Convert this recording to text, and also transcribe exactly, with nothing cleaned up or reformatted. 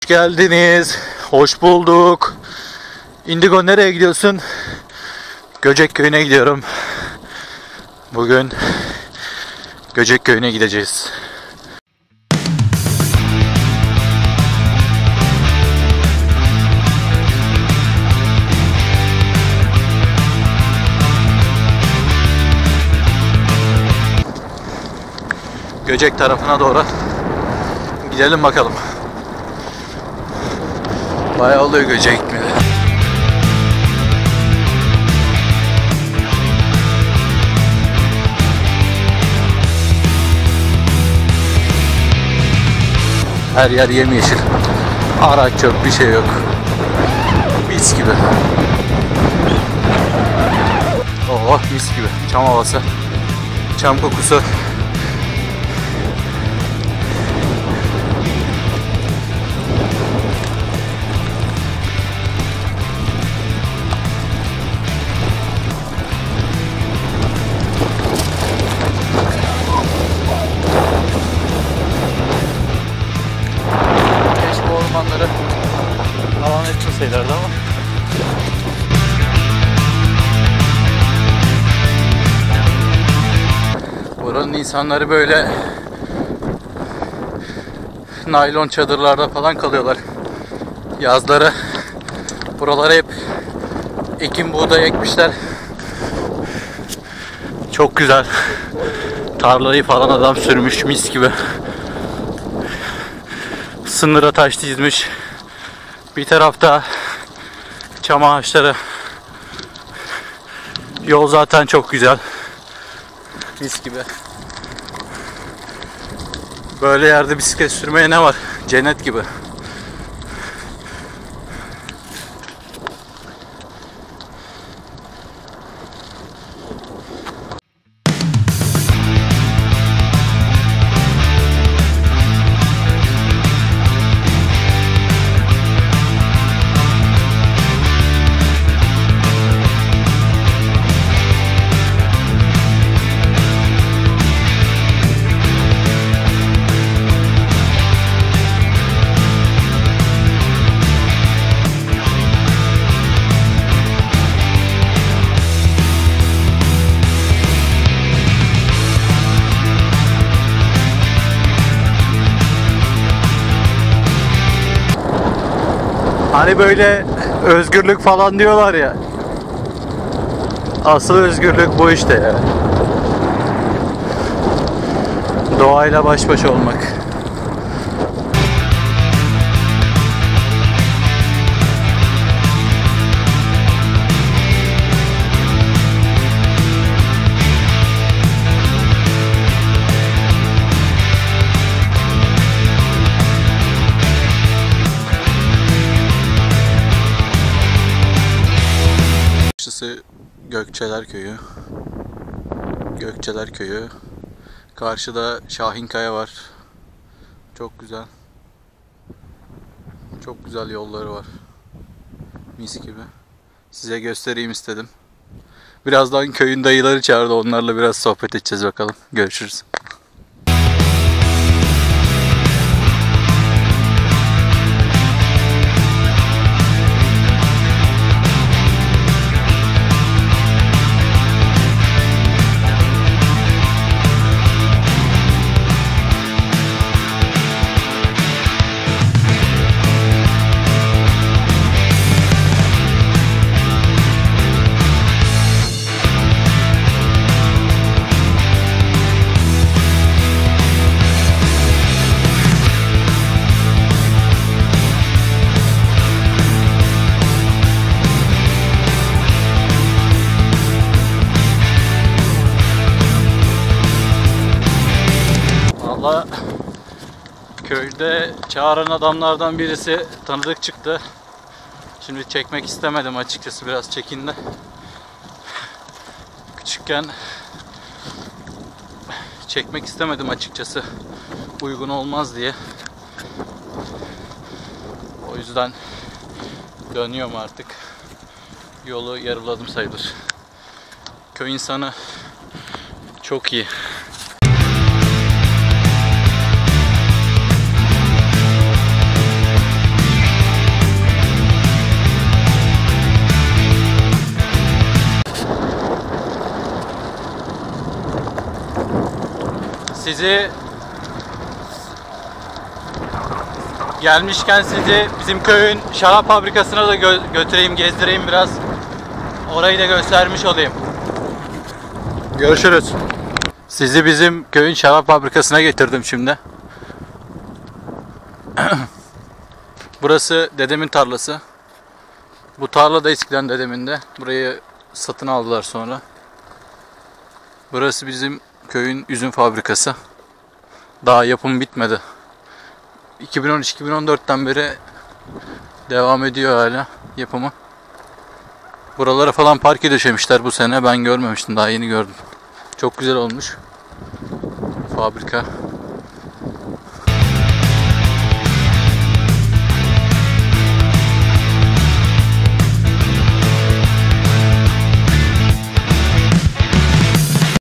Hoş geldiniz. Hoş bulduk. Indigo nereye gidiyorsun? Göcek köyüne gidiyorum. Bugün Göcek köyüne gideceğiz. Göcek tarafına doğru gidelim bakalım. Bayağı oluyor Göcek'e gitmeli. Her yer yemyeşil. Araç yok, bir şey yok. Mis gibi. Oh, mis gibi. Çam havası. Çam kokusu. Alan etmeseylerdi ama. Buranın insanları böyle naylon çadırlarda falan kalıyorlar. Yazları buralara hep ekin buğday ekmişler. Çok güzel. Tarlayı falan adam sürmüş mis gibi. Sınıra taş dizmiş. Bir tarafta çam ağaçları. Yol zaten çok güzel. Mis gibi. Böyle yerde bisiklet sürmeye ne var? Cennet gibi. Hani böyle özgürlük falan diyorlar ya. Asıl özgürlük bu işte ya. Doğayla baş başa olmak. Gökçeler Köyü. Gökçeler Köyü. Karşıda Şahinkaya var. Çok güzel. Çok güzel yolları var. Mis gibi. Size göstereyim istedim. Birazdan köyün dayıları çağırdı. Onlarla biraz sohbet edeceğiz bakalım. Görüşürüz. Köyde çağıran adamlardan birisi tanıdık çıktı. Şimdi çekmek istemedim açıkçası, biraz çekindi. Küçükken çekmek istemedim açıkçası. Uygun olmaz diye. O yüzden dönüyorum artık. Yolu yarıladım sayılır. Köy insanı çok iyi. Sizi gelmişken sizi bizim köyün şarap fabrikasına da gö götüreyim, gezdireyim biraz. Orayı da göstermiş olayım. Görüşürüz. Sizi bizim köyün şarap fabrikasına getirdim şimdi. Burası dedemin tarlası. Bu tarla da eskiden dedemin de. Burayı satın aldılar sonra. Burası bizim köyün üzüm fabrikası. Daha yapım bitmedi. iki bin on üç iki bin on dörtten beri devam ediyor hala yapımı. Buralara falan parke döşemişler bu sene. Ben görmemiştim. Daha yeni gördüm. Çok güzel olmuş. Fabrika.